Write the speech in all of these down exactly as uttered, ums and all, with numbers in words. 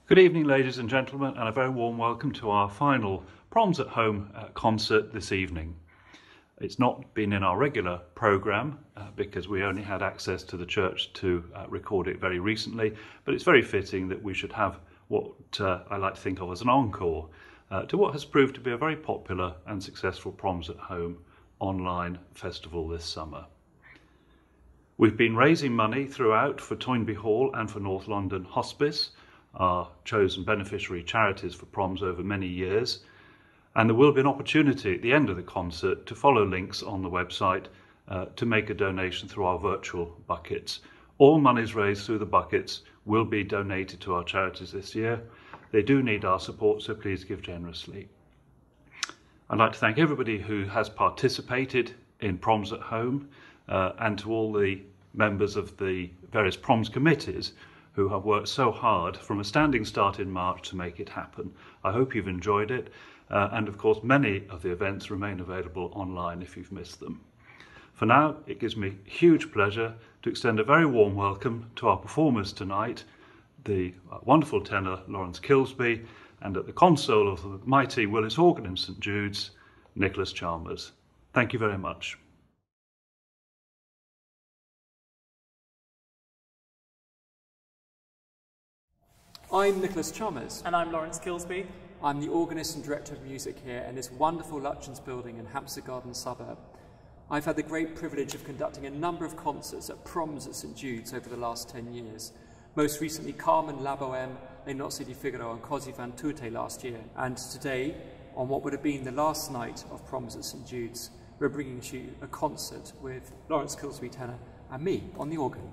Good evening, ladies and gentlemen, and a very warm welcome to our final Proms at Home uh, concert this evening. It's not been in our regular programme uh, because we only had access to the church to uh, record it very recently, but it's very fitting that we should have what uh, I like to think of as an encore uh, to what has proved to be a very popular and successful Proms at Home online festival this summer. We've been raising money throughout for Toynbee Hall and for North London Hospice, our chosen beneficiary charities for proms over many years, and there will be an opportunity at the end of the concert to follow links on the website uh, to make a donation through our virtual buckets. All monies raised through the buckets will be donated to our charities this year. They do need our support, so please give generously. I'd like to thank everybody who has participated in Proms at Home uh, and to all the members of the various proms committees who have worked so hard from a standing start in March to make it happen. I hope you've enjoyed it, uh, and of course many of the events remain available online if you've missed them. For now, it gives me huge pleasure to extend a very warm welcome to our performers tonight, the wonderful tenor Laurence Kilsby, and at the console of the mighty Willis organ in St Jude's, Nicholas Chalmers. Thank you very much. I'm Nicholas Chalmers. And I'm Laurence Kilsby. I'm the organist and director of music here in this wonderful Lutyens building in Hampstead Garden suburb. I've had the great privilege of conducting a number of concerts at proms at St Jude's over the last ten years. Most recently Carmen, La Bohème, Les Nozze di Figaro and Così fan tutte last year. And today, on what would have been the last night of proms at St Jude's, we're bringing to you a concert with Laurence Kilsby tenor and me on the organ.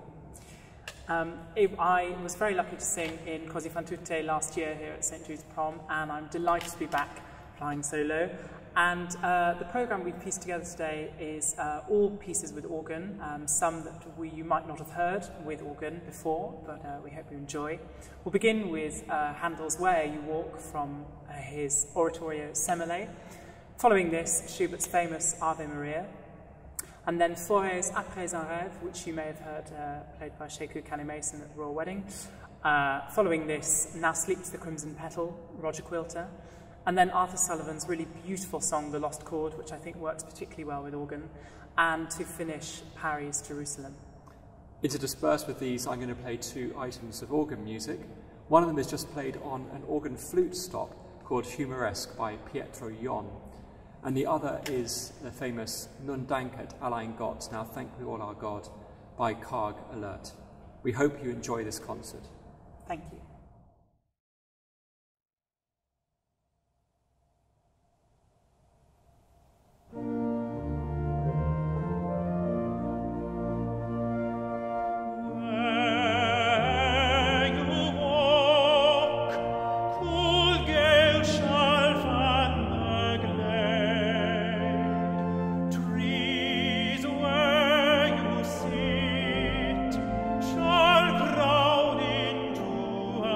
Um, it, I was very lucky to sing in Così fan tutte last year here at St Jude's Prom, and I'm delighted to be back flying solo. And uh, the programme we've pieced together today is uh, all pieces with organ, um, some that we, you might not have heard with organ before, but uh, we hope you enjoy. We'll begin with uh, Handel's Where You Walk from uh, his oratorio Semele. Following this, Schubert's famous Ave Maria. And then Fauré's Après, rêve, which you may have heard uh, played by Sheku Mason at the Royal Wedding. Uh, following this, Now Sleeps the Crimson Petal, Roger Quilter. And then Arthur Sullivan's really beautiful song, The Lost Chord, which I think works particularly well with organ. And to finish, Parry's Jerusalem. Interspersed with these, I'm going to play two items of organ music. One of them is just played on an organ flute stop called Humoresque by Pietro Yon. And the other is the famous Nun danket, alle, Gott, Now Thank We All Our God, by Karg-Elert. We hope you enjoy this concert. Thank you. Shall ground into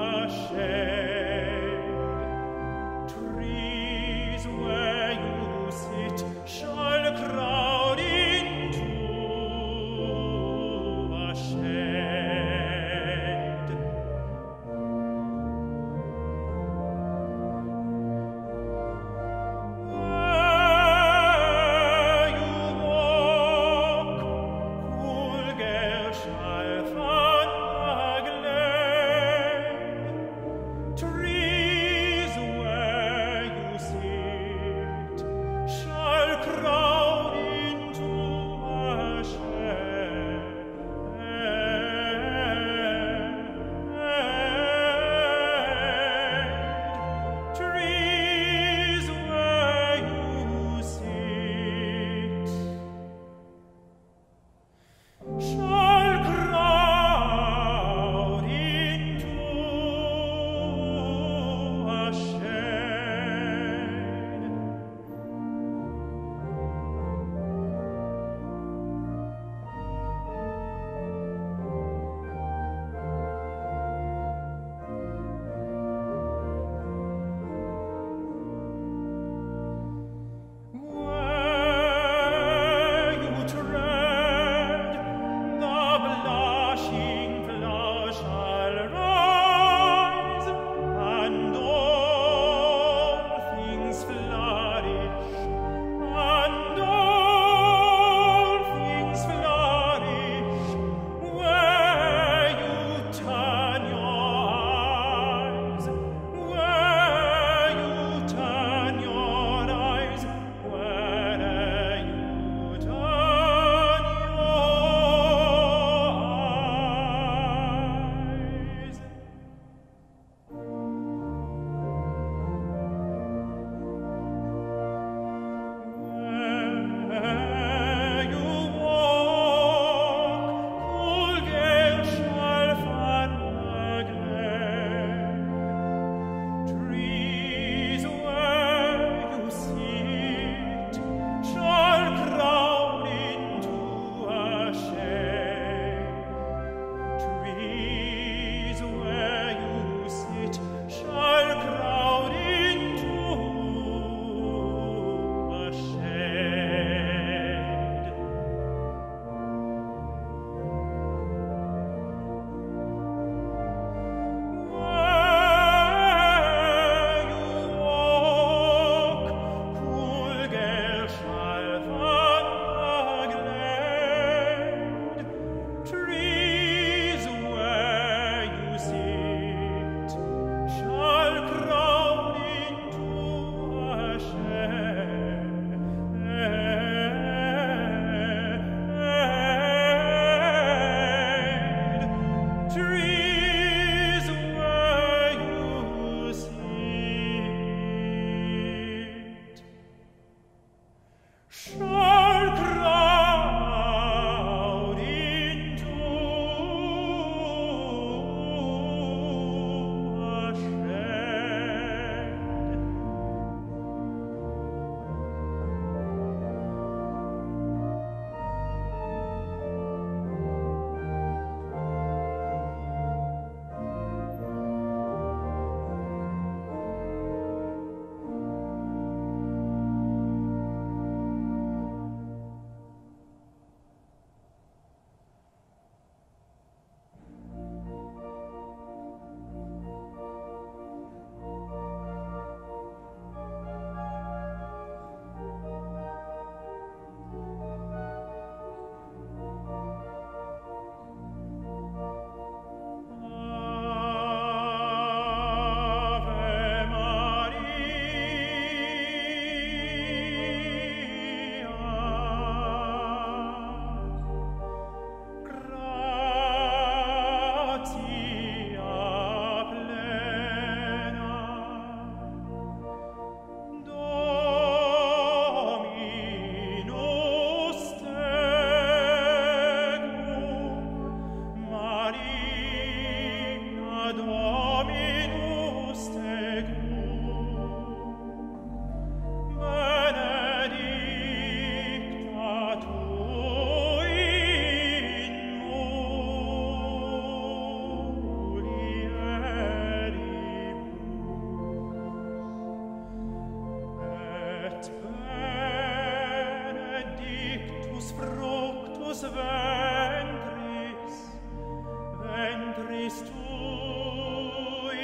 fructus ventris, ventris tui,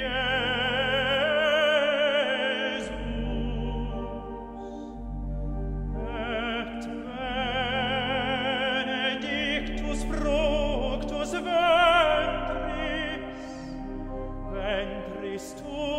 Iesus, et benedictus fructus ventris, ventris tui,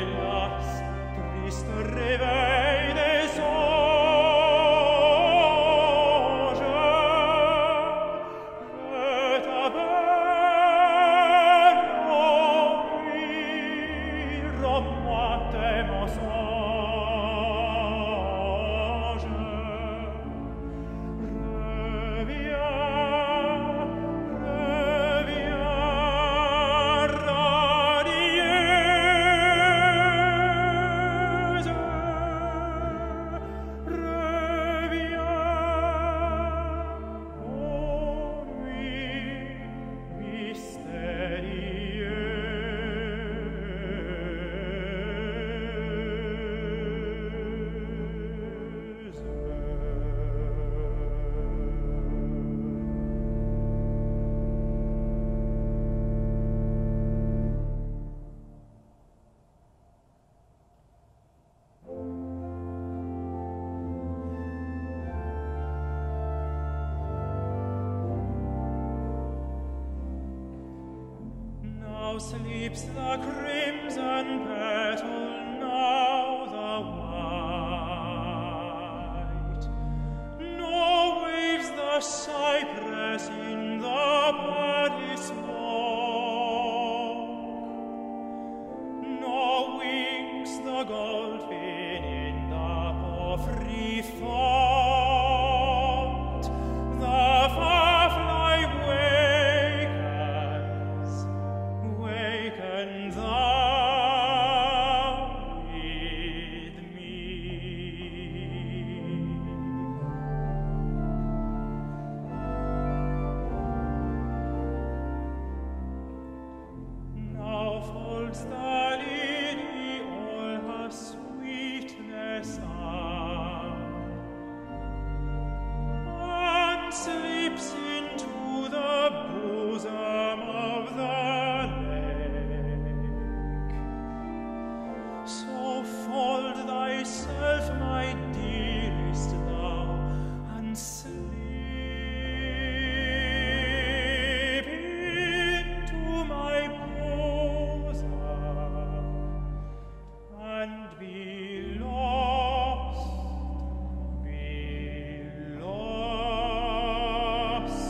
réveil des eaux. sleeps the crimson petal, now the white, nor waves the cypress in the paddy smoke, nor winks the goldfin in the porphyry font. The firefly wakens, waken thou with me. Now folds the lily all her sweetness out, and sleeps into the bosom of the lake. So fold thyself, my dearest, thou, and sleep into my bosom, and be lost, be lost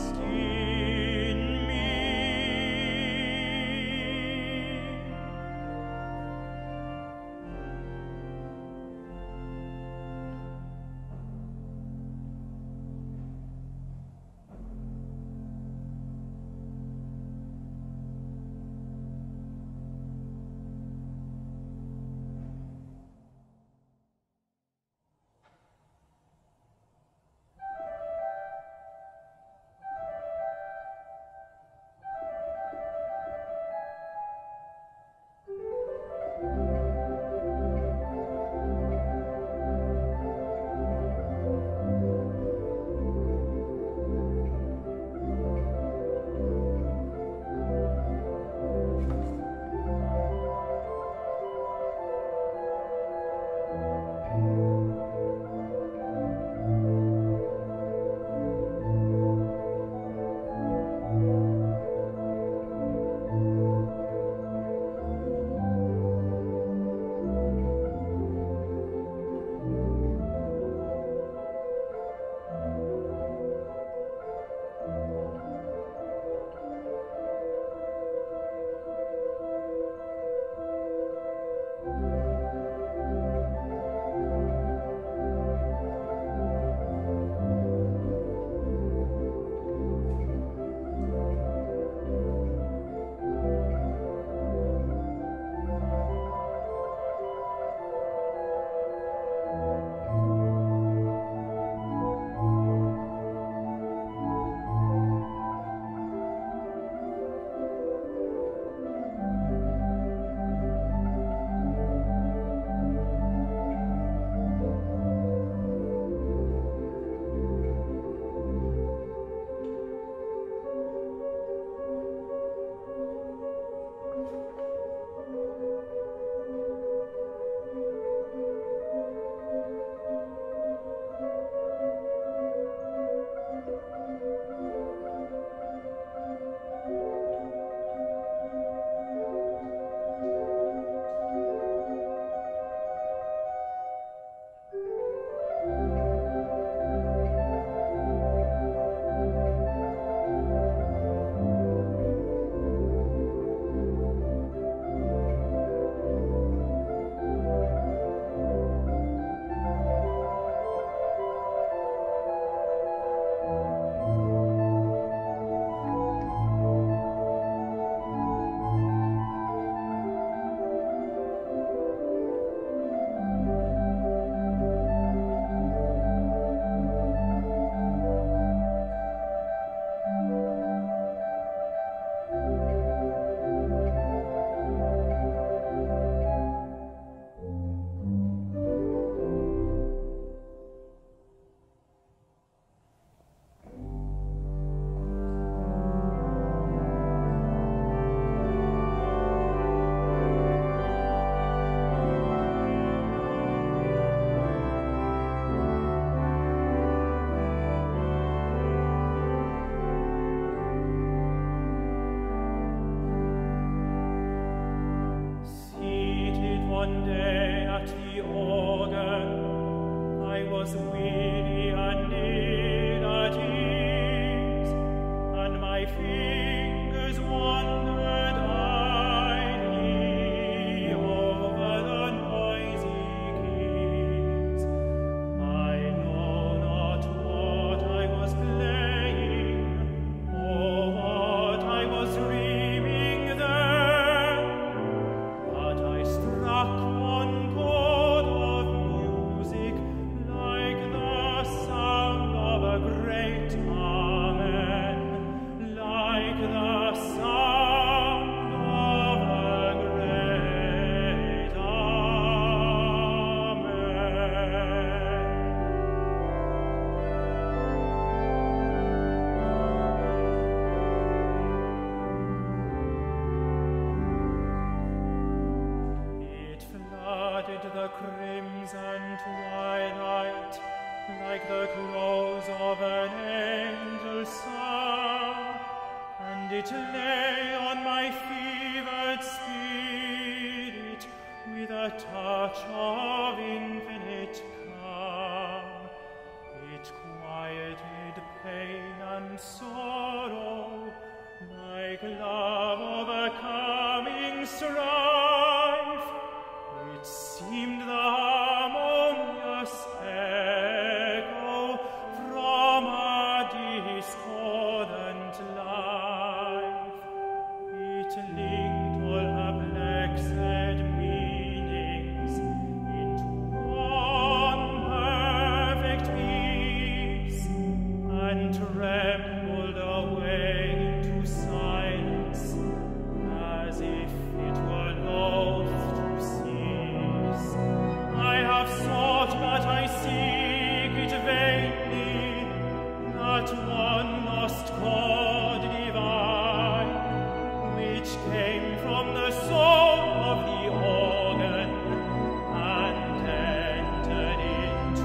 crimson twilight, like the close of an angel's song, and it lay on my fevered spirit with a touch of infinite calm. It quieted pain and sorrow, like love overcoming strife. It seemed the harmonious echo from a discordant life. It linked all perplexed meanings into one perfect peace, and trembled away into silence, as if it were loath to cease. I have sought, but I seek it vainly, that one lost chord divine, which came from the soul of the organ and entered into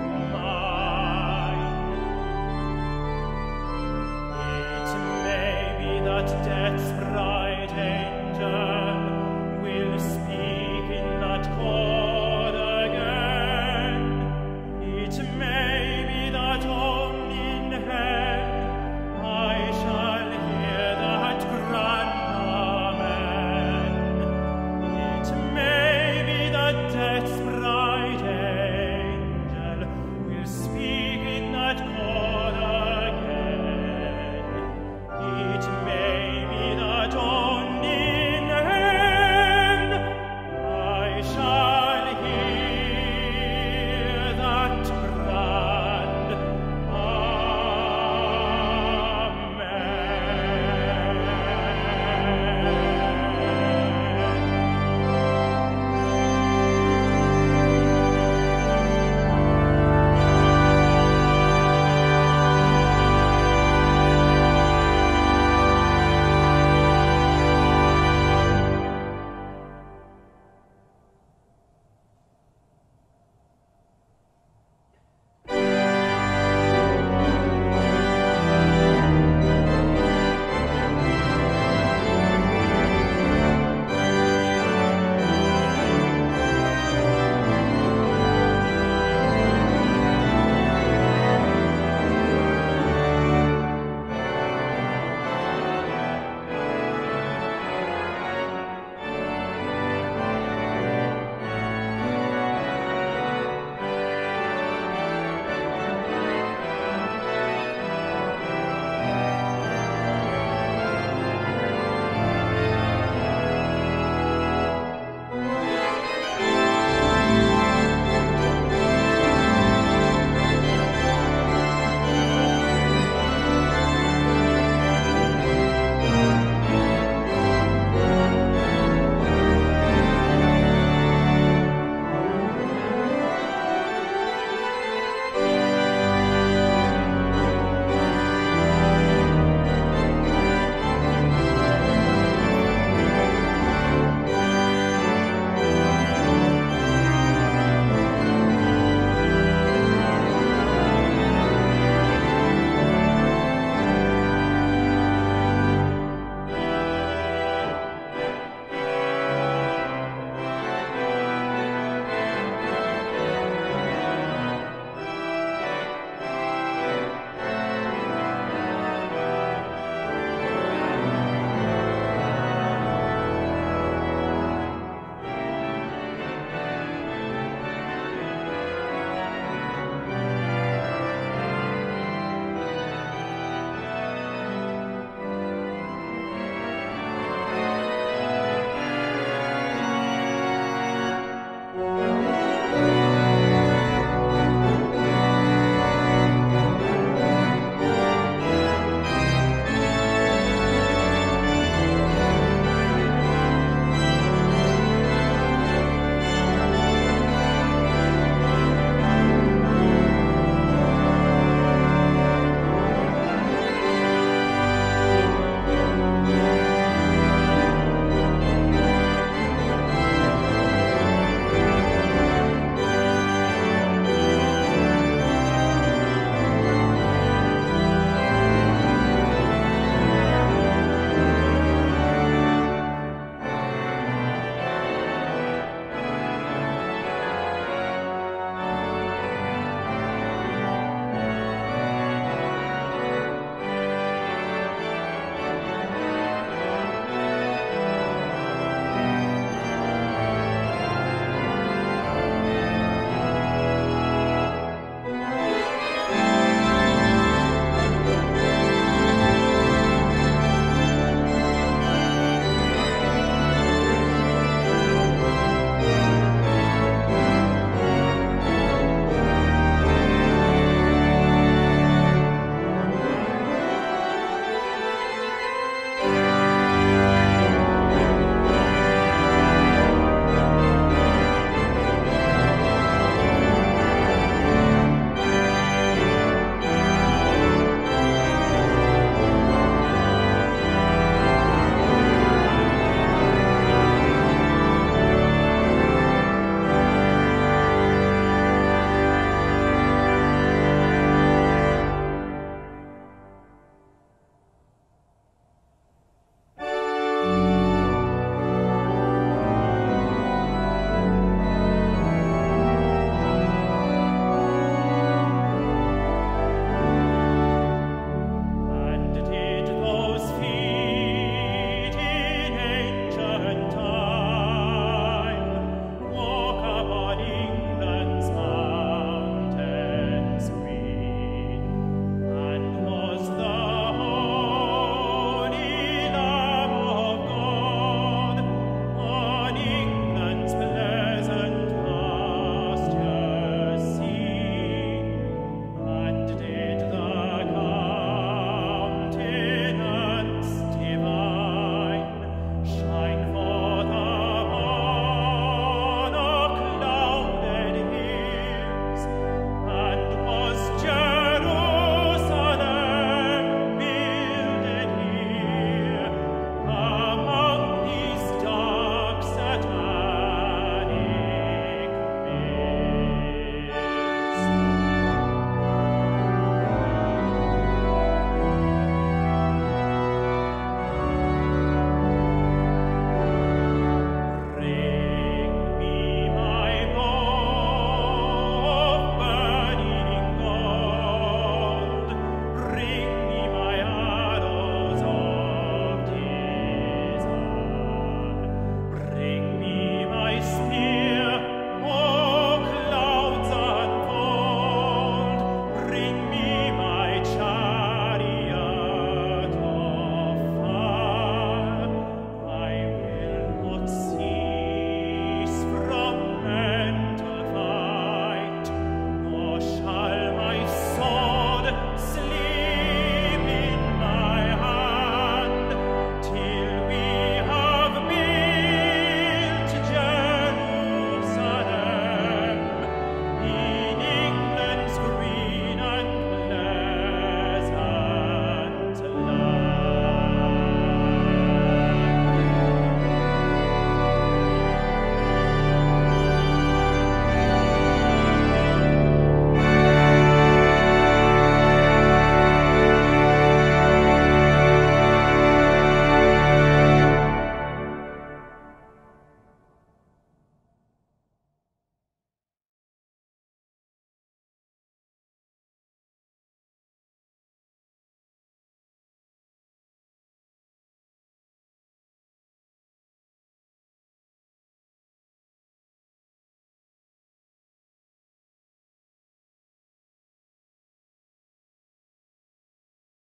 mine. It may be that death's